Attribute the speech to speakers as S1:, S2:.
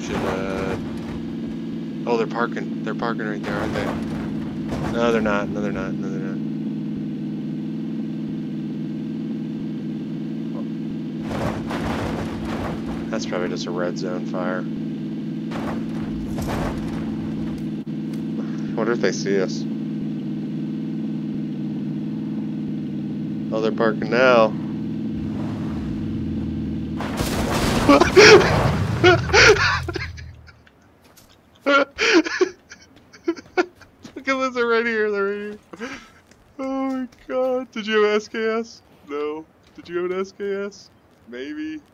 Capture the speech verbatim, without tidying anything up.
S1: should, uh... Oh, they're parking. They're parking right there, aren't they? No, they're not. No, they're not. No, they're not. That's probably just a red zone fire. I wonder if they see us. Oh, they're parking now. Look at this, they're right here, they're right here. Oh my god. Did you have S K S? No. Did you have an S K S? Maybe.